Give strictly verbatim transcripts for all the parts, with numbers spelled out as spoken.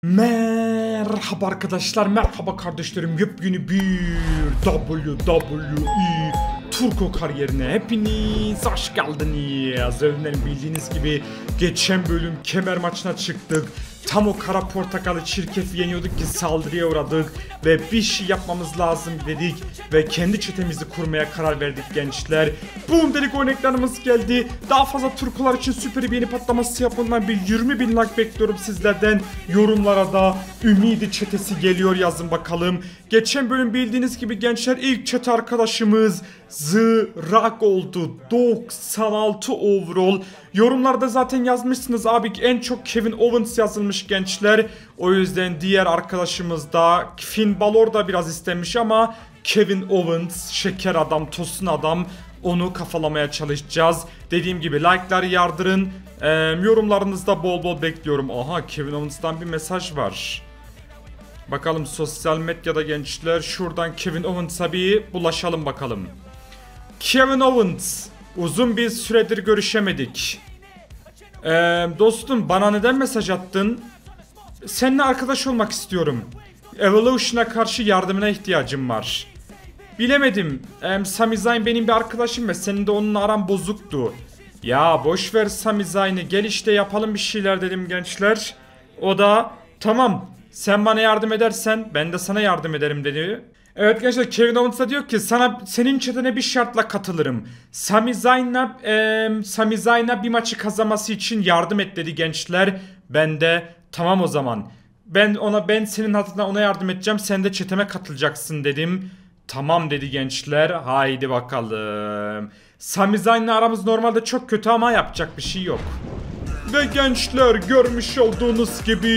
Merhaba arkadaşlar, merhaba kardeşlerim. Yepyeni bir W W E Turco kariyerine hepiniz hoş geldiniz. Övünlerin bildiğiniz gibi geçen bölüm kemer maçına çıktık. Tam o kara portakalı çirkefi yeniyorduk ki saldırıya uğradık ve bir şey yapmamız lazım dedik ve kendi çetemizi kurmaya karar verdik gençler. Boom dedik, örneklerimiz geldi. Daha fazla Turkular için süper bir yeni patlaması yapılmadan bir yirmi bin like bekliyorum sizlerden. Yorumlara da Ümidi çetesi geliyor yazın bakalım. Geçen bölüm bildiğiniz gibi gençler ilk çete arkadaşımız Zırak oldu. doksan altı overall. Yorumlarda zaten yazmışsınız abi en çok Kevin Owens yazılmış gençler. O yüzden diğer arkadaşımız da Finn Balor da biraz istemiş ama Kevin Owens şeker adam, tosun adam, onu kafalamaya çalışacağız. Dediğim gibi like'ları yardırın. Ee, yorumlarınızda bol bol bekliyorum. Aha, Kevin Owens'tan bir mesaj var. Bakalım sosyal medyada gençler, şuradan Kevin Owens'a bir bulaşalım bakalım. Kevin Owens, uzun bir süredir görüşemedik. Ee, dostum bana neden mesaj attın? Seninle arkadaş olmak istiyorum. Evolution'a karşı yardımına ihtiyacım var. Bilemedim. Ee, Sami Zayn benim bir arkadaşım ve senin de onunla aran bozuktu. Ya boşver Sami Zayn'ı, gel işte yapalım bir şeyler dedim gençler. O da tamam, sen bana yardım edersen ben de sana yardım ederim dedi. Evet gençler, Kevin Owens da diyor ki sana, senin chatine bir şartla katılırım. Sami Zayn'la e, Sami Zayn'a bir maçı kazanması için yardım et dedi gençler. Ben de tamam o zaman. Ben ona ben senin hatırına ona yardım edeceğim. Sen de chatime katılacaksın dedim. Tamam dedi gençler. Haydi bakalım. Sami Zayn'la aramız normalde çok kötü ama yapacak bir şey yok. Ve gençler görmüş olduğunuz gibi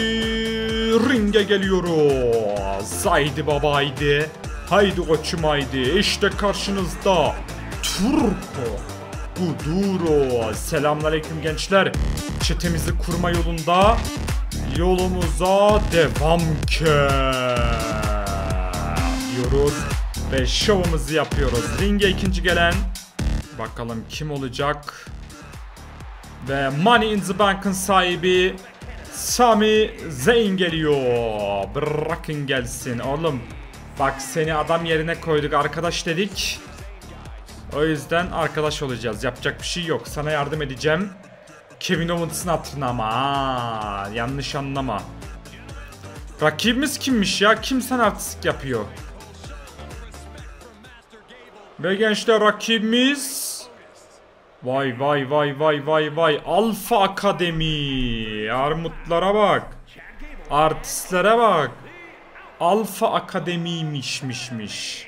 ringe geliyoruz. Haydi baba haydi. Haydi koçum haydi. İşte karşınızda Turco Guduro. Selamünaleyküm gençler. Çetemizi kurma yolunda yolumuza devam ki diyoruz ve şovumuzu yapıyoruz. Ringe ikinci gelen bakalım kim olacak? Ve Money in the Bank'ın sahibi Sami Zayn geliyor. Bırakın gelsin oğlum. Bak seni adam yerine koyduk, arkadaş dedik. O yüzden arkadaş olacağız. Yapacak bir şey yok. Sana yardım edeceğim. Kevin Owens'ın hatırına ama. Aa, yanlış anlama. Rakibimiz kimmiş ya? Kim sana artistik yapıyor? Ve gençler rakibimiz... Vay vay vay vay vay vay. Alfa Akademi. Armutlara bak. Artistlere bak. Alfa Akademi'ymişmişmiş.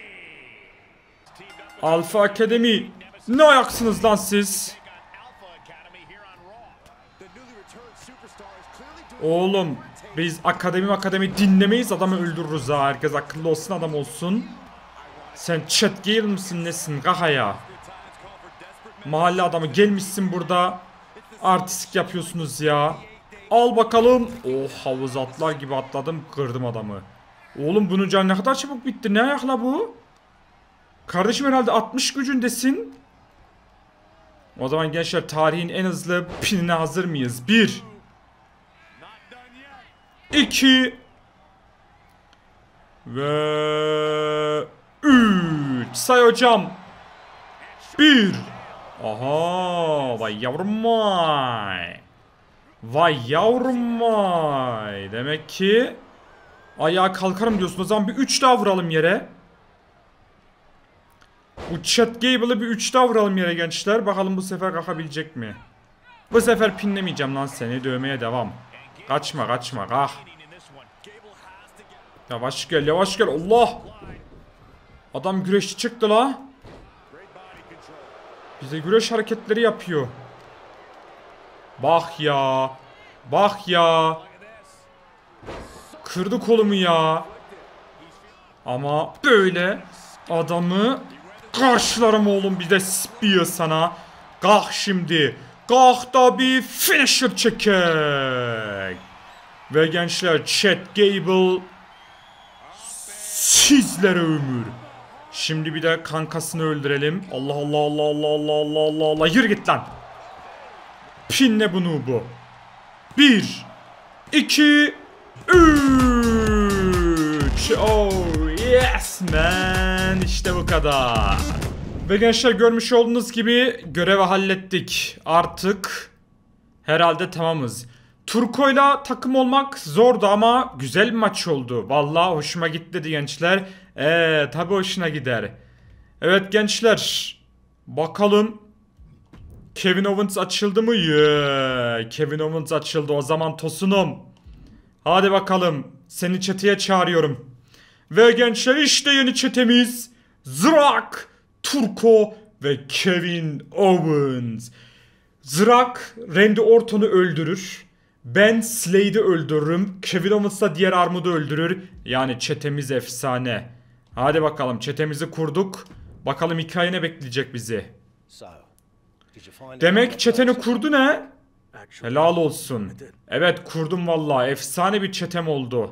Alfa Akademi. Ne ayaksınız lan siz? Oğlum biz akademi akademi dinlemeyiz, adamı öldürürüz ha. Herkes akıllı olsun, adam olsun. Sen chat gale mısın nesin kahaya? Mahalle adamı gelmişsin burada. Artistik yapıyorsunuz ya. Al bakalım. Oh, havuz atlar gibi atladım, kırdım adamı. Oğlum bunun canı ne kadar çabuk bitti. Ne ayakla bu? Kardeşim herhalde altmış gücündesin. O zaman gençler tarihin en hızlı pinine hazır mıyız? Bir iki ve üç. Say hocam. bir. Aha, vay yavrum vay. Vay yavrum vay. Demek ki ayağa kalkarım diyorsun. O zaman bir üç daha vuralım yere. Bu Chad Gable'ı bir üç daha vuralım yere gençler. Bakalım bu sefer kalkabilecek mi? Bu sefer pinlemeyeceğim lan seni. Dövmeye devam. Kaçma kaçma kalk. Yavaş gel yavaş gel. Allah. Adam güreşçi çıktı la. Bize güreş hareketleri yapıyor. Bak ya. Bak ya. Kırdı kolumu ya. Ama böyle adamı karşılarım oğlum, bir de spear sana. Kalk şimdi. Kalk da bir finisher çekek. Ve gençler Chad Gable sizlere ömür. Şimdi bir de kankasını öldürelim. Allah Allah Allah Allah Allah Allah Allah Allah. Yürü git lan. Pinle bunu bu. Bir, iki üç. Oh yes man. İşte bu kadar. Ve gençler görmüş olduğunuz gibi görevi hallettik. Artık herhalde tamamız. Turko'yla takım olmak zordu ama güzel bir maç oldu. Vallahi hoşuma gitti dedi gençler. Eee tabi hoşuna gider. Evet gençler. Bakalım. Kevin Owens açıldı mı? Yeah. Kevin Owens açıldı. O zaman Tosunum. Hadi bakalım. Seni çeteye çağırıyorum. Ve gençler işte yeni çetemiz. Zrak, Turko ve Kevin Owens. Zrak Randy Orton'u öldürür. Ben Slade'i öldürürüm. Kevin Owens da diğer Armud'u öldürür. Yani çetemiz efsane. Hadi bakalım çetemizi kurduk. Bakalım hikaye ne bekleyecek bizi. Demek çeteni kurdu ne? Helal olsun. Evet kurdum vallahi. Efsane bir çetem oldu.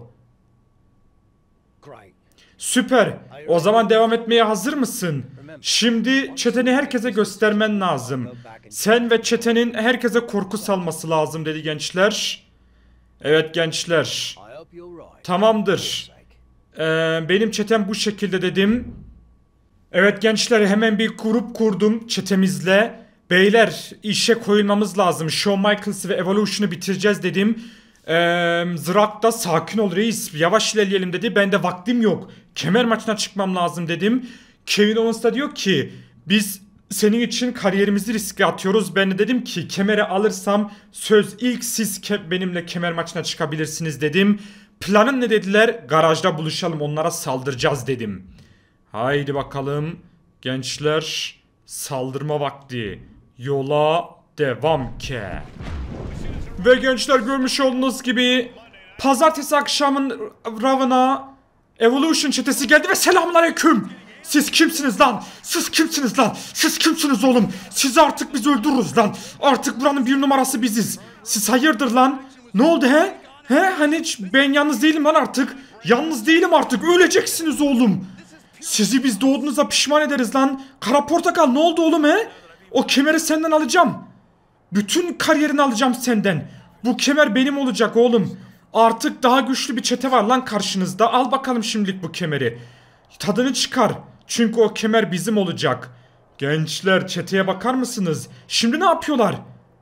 Süper. O zaman devam etmeye hazır mısın? Şimdi çeteni herkese göstermen lazım. Sen ve çetenin herkese korku salması lazım dedi gençler. Evet gençler. Tamamdır. Ee, benim çetem bu şekilde dedim. Evet gençler hemen bir grup kurdum çetemizle. Beyler işe koyulmamız lazım. Shawn Michaels'ı ve Evolution'u bitireceğiz dedim. Ee, Zrak da sakin ol reis yavaş ilerleyelim dedi. Ben de vaktim yok. Kemer maçına çıkmam lazım dedim. Kevin Owens da diyor ki biz senin için kariyerimizi riske atıyoruz. Ben de dedim ki kemeri alırsam söz ilk siz ke benimle kemer maçına çıkabilirsiniz dedim. Planın ne dediler? Garajda buluşalım onlara saldıracağız dedim. Haydi bakalım gençler saldırma vakti. Yola devam ke. Ve gençler görmüş olduğunuz gibi pazartesi akşamın Raw'ına Evolution çetesi geldi ve selamünaleyküm. Siz kimsiniz lan? Siz kimsiniz lan? Siz kimsiniz oğlum? Sizi artık biz öldürürüz lan. Artık buranın bir numarası biziz. Siz hayırdır lan? Ne oldu he? He hani hiç ben yalnız değilim lan artık. Yalnız değilim artık. Öleceksiniz oğlum. Sizi biz doğduğunuza pişman ederiz lan. Kara Portakal ne oldu oğlum he? O kemeri senden alacağım. Bütün kariyerini alacağım senden. Bu kemer benim olacak oğlum. Artık daha güçlü bir çete var lan karşınızda. Al bakalım şimdilik bu kemeri. Tadını çıkar. Çünkü o kemer bizim olacak. Gençler çeteye bakar mısınız? Şimdi ne yapıyorlar?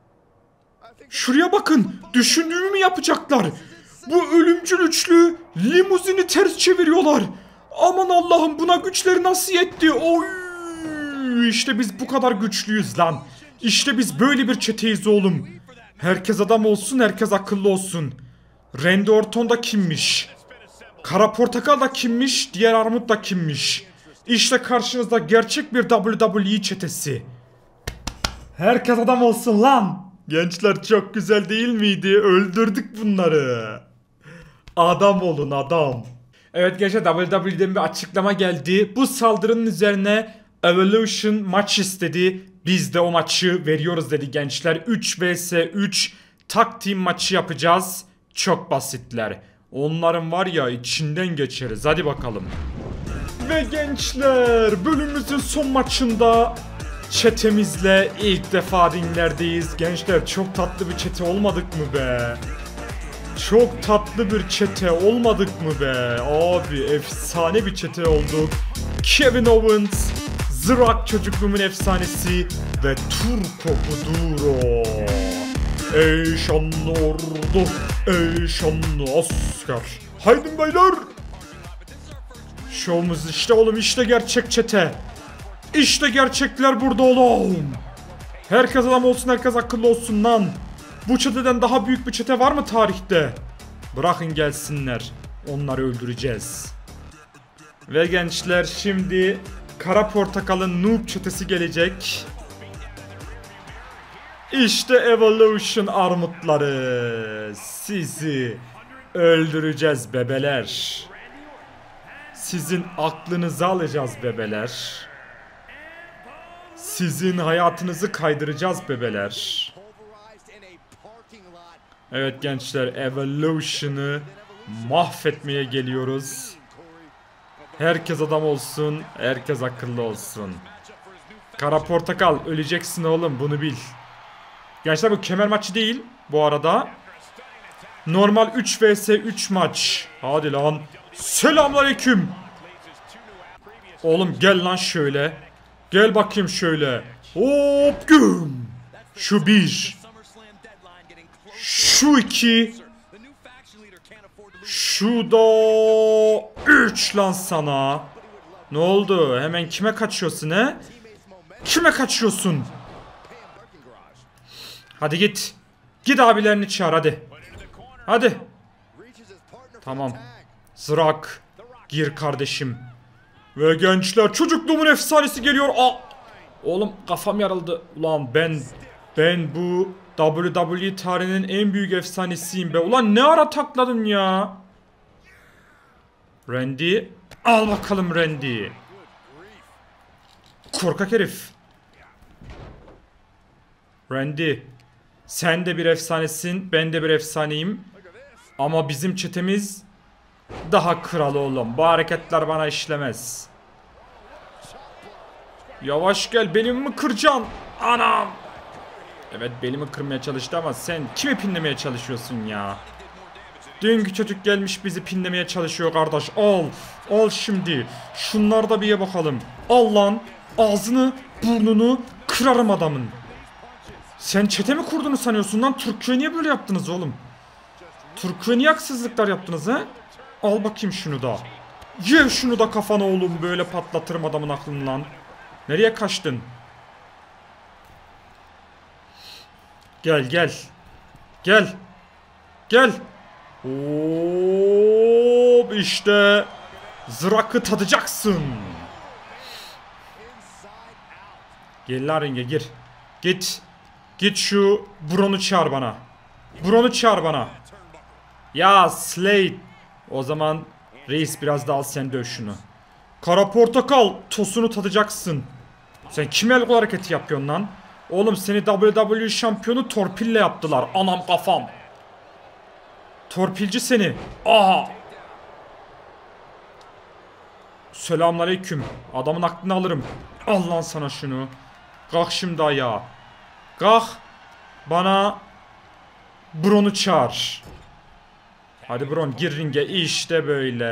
Şuraya bakın. Düşündüğümü mü yapacaklar? Bu ölümcül üçlü limuzini ters çeviriyorlar. Aman Allah'ım buna güçleri nasıl yetti? Oy! İşte biz bu kadar güçlüyüz lan. İşte biz böyle bir çeteyiz oğlum. Herkes adam olsun, herkes akıllı olsun. Randy Orton da kimmiş? Kara Portakal da kimmiş? Diğer Armut da kimmiş? İşte karşınızda gerçek bir W W E çetesi. Herkes adam olsun lan. Gençler çok güzel değil miydi? Öldürdük bunları. Adam olun adam. Evet gençler W W E'den bir açıklama geldi. Bu saldırının üzerine Evolution maç istedi. Biz de o maçı veriyoruz dedi gençler. üç vs üç tag team maçı yapacağız. Çok basitler. Onların var ya içinden geçeriz. Hadi bakalım. Ve gençler bölümümüzün son maçında çetemizle ilk defa ringlerdeyiz. Gençler çok tatlı bir çete olmadık mı be? Çok tatlı bir çete olmadık mı be? Abi efsane bir çete olduk. Kevin Owens, Zrak çocukluğumun efsanesi ve Turko Kuduro. Ey şanlı ordu, ey şanlı asker. Haydi beyler. Şovumuz işte oğlum, işte gerçek çete. İşte gerçekler burada oğlum. Herkes adam olsun, herkes akıllı olsun lan. Bu çeteden daha büyük bir çete var mı tarihte? Bırakın gelsinler. Onları öldüreceğiz. Ve gençler şimdi Kara Portakal'ın noob çetesi gelecek. İşte Evolution armutları. Sizi öldüreceğiz bebeler. Sizin aklınızı alacağız bebeler. Sizin hayatınızı kaydıracağız bebeler. Evet gençler, Evolution'ı mahvetmeye geliyoruz. Herkes adam olsun, herkes akıllı olsun. Kara Portakal öleceksin oğlum, bunu bil. Gençler bu kemer maçı değil bu arada. Normal üç vs üç maç. Hadi lan. Selamünaleyküm. Oğlum gel lan şöyle. Gel bakayım şöyle. Hop güm. Şu bir. Şu iki. Şu da üç lan sana. Ne oldu? Hemen kime kaçıyorsun he? Kime kaçıyorsun? Hadi git. Git abilerini çağır hadi. Hadi. Tamam. Zırak. Gir kardeşim. Ve gençler, çocukluğumun efsanesi geliyor. Aa! Oğlum kafam yarıldı. Ulan ben ben bu W W E tarihinin en büyük efsanesiyim be. Ulan ne ara takladım ya. Randy. Al bakalım Randy. Korkak herif. Randy. Sen de bir efsanesin. Ben de bir efsaneyim. Ama bizim çetemiz daha kral oğlum. Bu hareketler bana işlemez. Yavaş gel, belimi mi kıracaksın? Anam. Evet, belimi kırmaya çalıştı ama sen kimi pinlemeye çalışıyorsun ya? Dünkü çocuk gelmiş bizi pinlemeye çalışıyor kardeş. Al. Al şimdi. Şunlar da bir ye bakalım. Al lan. Ağzını burnunu kırarım adamın. Sen çete mi kurduğunu sanıyorsun lan? Türkiye niye böyle yaptınız oğlum? Türkiye niye haksızlıklar yaptınız he? Al bakayım şunu da. Ye şunu da kafana oğlum, böyle patlatırım adamın aklını lan. Nereye kaçtın? Gel gel. Gel. Gel. Hop işte. Zırakı tadacaksın. Gel lan ringe gir. Git. Git şu Braun'u çağır bana. Braun'u çağır bana. Ya Slade. O zaman reis biraz daha al sen döv şunu. Kara portakal tosunu tadacaksın. Sen kime el kol hareketi yapıyorsun lan? Oğlum seni W W E şampiyonu torpille yaptılar. Anam kafam. Torpilci seni. Aha. Selamünaleyküm. Adamın aklını alırım. Al lan sana şunu. Kalk şimdi ayağa. Kalk. Bana Braun'u çağır. Hadi Braun gir ringe. İşte böyle.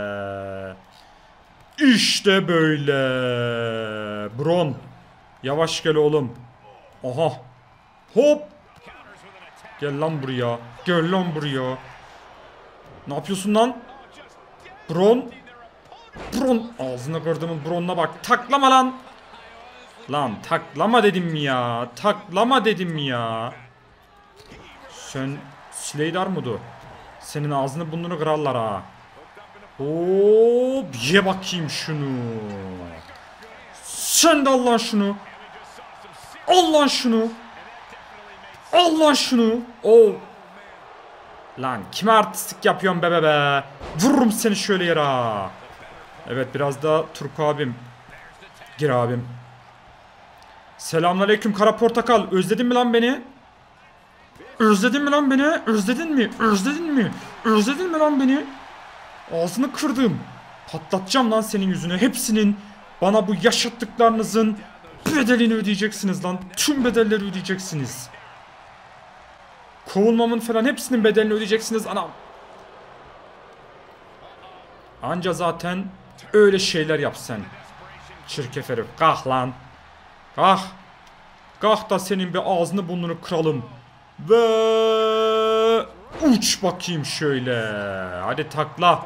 İşte böyle. Braun. Yavaş gel oğlum. Aha. Hop. Gel lan buraya. Gel lan buraya. Ne yapıyorsun lan? Braun. Braun. Ağzına kırdımın Braun'una bak. Taklama lan. Lan taklama dedim ya. Taklama dedim ya. Sen Slade Armud'u. Senin ağzını burnunu kırarlar ha. Hop. Ye bakayım şunu. Sen de al lan şunu. Al lan şunu. Al lan şunu. Oh. Lan kime artistlik yapıyorsun be be be. Vururum seni şöyle yere. Evet, biraz da Turku abim. Gir abim. Selamünaleyküm kara portakal. Özledin mi lan beni? Özledin mi lan beni? Özledin mi? Özledin mi? Özledin mi lan beni? Ağzını kırdım. Patlatacağım lan senin yüzünü. Hepsinin, bana bu yaşattıklarınızın bedelini ödeyeceksiniz lan. Tüm bedelleri ödeyeceksiniz. Kovulmamın falan hepsinin bedelini ödeyeceksiniz anam. Anca zaten öyle şeyler yap sen. Çirkef herif. Kalk lan. Kalk. Kalk da senin bir ağzını burnunu kıralım. Ve uç bakayım şöyle. Hadi takla.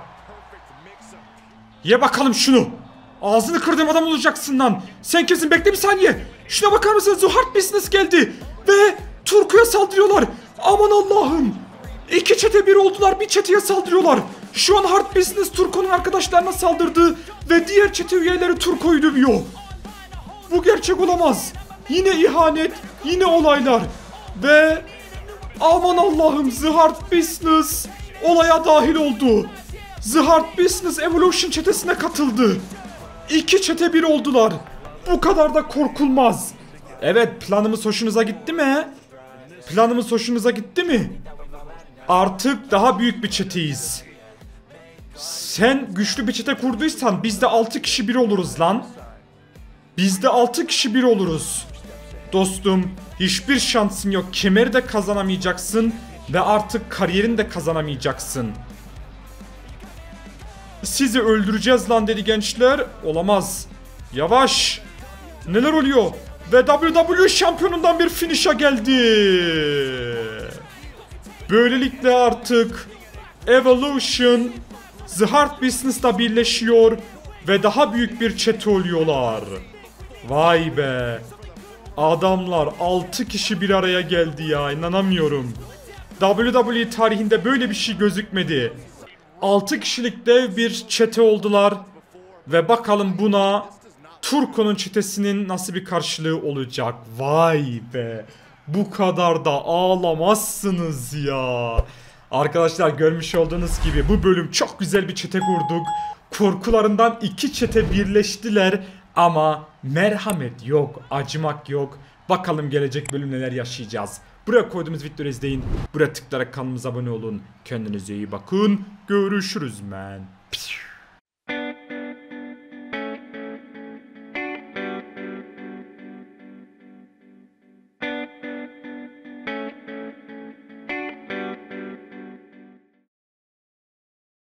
Ye bakalım şunu. Ağzını kırdığım adam olacaksın lan. Sen kimsin? Bekle bir saniye. Şuna bakar mısınız? The Hard Business geldi. Ve Turku'ya saldırıyorlar. Aman Allah'ım. İki çete bir oldular. Bir çeteye saldırıyorlar. Şu an Hard Business Turku'nun arkadaşlarına saldırdı. Ve diğer çete üyeleri Turku'yu dövüyor. Bu gerçek olamaz. Yine ihanet. Yine olaylar. Ve aman Allah'ım, The Hard Business olaya dahil oldu. The Hard Business Evolution çetesine katıldı. İki çete bir oldular. Bu kadar da korkulmaz. Evet, planımız hoşunuza gitti mi? Planımız hoşunuza gitti mi? Artık daha büyük bir çeteyiz. Sen güçlü bir çete kurduysan biz de altı kişi bir oluruz lan. Biz de altı kişi bir oluruz. Dostum, hiçbir şansın yok. Kemeri de kazanamayacaksın. Ve artık kariyerini de kazanamayacaksın. Sizi öldüreceğiz lan dedi gençler. Olamaz. Yavaş. Neler oluyor? Ve W W E şampiyonundan bir finish'a geldi. Böylelikle artık Evolution The Hard Business'la birleşiyor ve daha büyük bir çete oluyorlar. Vay be. Adamlar altı kişi bir araya geldi ya, inanamıyorum. W W E tarihinde böyle bir şey gözükmedi. altı kişilik dev bir çete oldular. Ve bakalım buna Turco'nun çetesinin nasıl bir karşılığı olacak. Vay be. Bu kadar da ağlamazsınız ya. Arkadaşlar görmüş olduğunuz gibi bu bölüm çok güzel bir çete kurduk. Korkularından iki çete birleştiler. Ama merhamet yok, acımak yok. Bakalım gelecek bölüm neler yaşayacağız. Buraya koyduğumuz videoları izleyin. Buraya tıklayarak kanalımıza abone olun. Kendinize iyi bakın. Görüşürüz men.